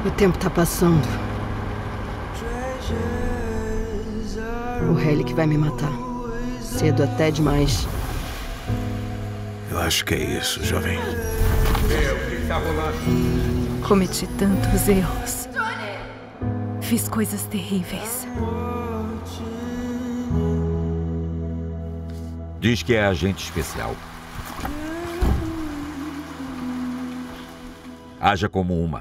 O tempo tá passando. O Hayley que vai me matar. Cedo até demais. Eu acho que é isso, jovem. O que tá rolando? Cometi tantos erros. Fiz coisas terríveis. Diz que é agente especial. Haja como uma.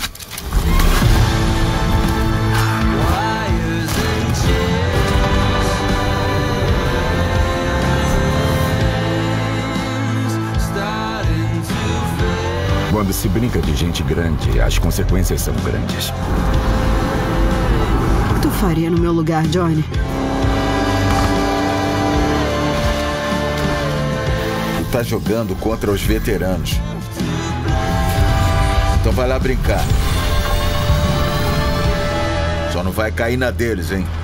Quando se brinca de gente grande, as consequências são grandes. O que tu faria no meu lugar, Johnny? Tu tá jogando contra os veteranos. Então vai lá brincar. Só não vai cair na deles, hein?